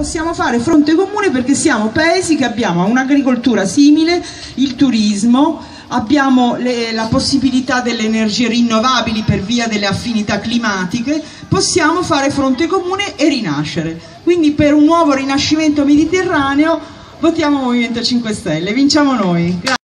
possiamo fare fronte comune perché siamo paesi che abbiamo un'agricoltura simile, il turismo, abbiamo la possibilità delle energie rinnovabili per via delle affinità climatiche, possiamo fare fronte comune e rinascere. Quindi per un nuovo rinascimento mediterraneo votiamo Movimento 5 Stelle, vinciamo noi. Grazie.